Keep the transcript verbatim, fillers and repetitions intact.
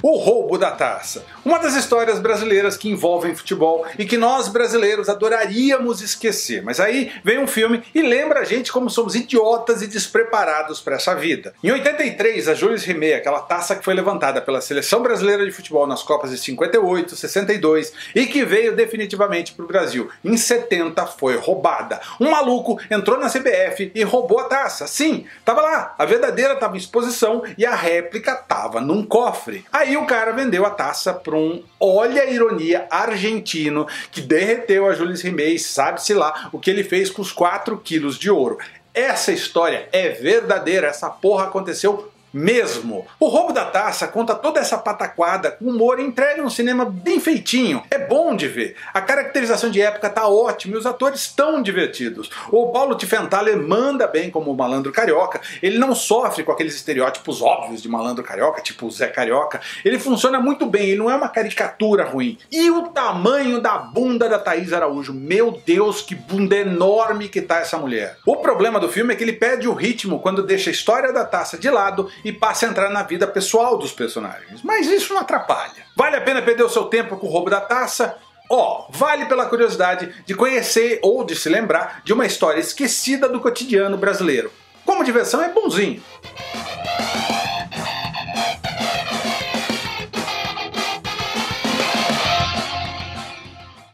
O roubo da taça. Uma das histórias brasileiras que envolvem futebol e que nós brasileiros adoraríamos esquecer. Mas aí vem um filme e lembra a gente como somos idiotas e despreparados para essa vida. Em oitenta e três, a Jules Rimet, aquela taça que foi levantada pela Seleção Brasileira de Futebol nas Copas de cinquenta e oito, sessenta e dois e que veio definitivamente para o Brasil, em setenta foi roubada. Um maluco entrou na C B F e roubou a taça. Sim, tava lá, a verdadeira estava em exposição e a réplica tava num cofre. Aí o cara vendeu a taça para um, olha a ironia, argentino, que derreteu a Jules Rimet e sabe-se lá o que ele fez com os quatro quilos de ouro. Essa história é verdadeira, essa porra aconteceu mesmo. O roubo da taça conta toda essa pataquada com humor e entrega um cinema bem feitinho. É bom de ver. A caracterização de época tá ótima e os atores estão divertidos. O Paulo Tiffenthaler manda bem como o malandro carioca. Ele não sofre com aqueles estereótipos óbvios de malandro carioca, tipo o Zé Carioca. Ele funciona muito bem, ele não é uma caricatura ruim. E o tamanho da bunda da Thaís Araújo. Meu Deus, que bunda enorme que tá essa mulher. O problema do filme é que ele perde o ritmo quando deixa a história da taça de lado e passa a entrar na vida pessoal dos personagens. Mas isso não atrapalha. Vale a pena perder o seu tempo com o roubo da taça? Ó, oh, vale pela curiosidade de conhecer ou de se lembrar de uma história esquecida do cotidiano brasileiro. Como diversão é bonzinho.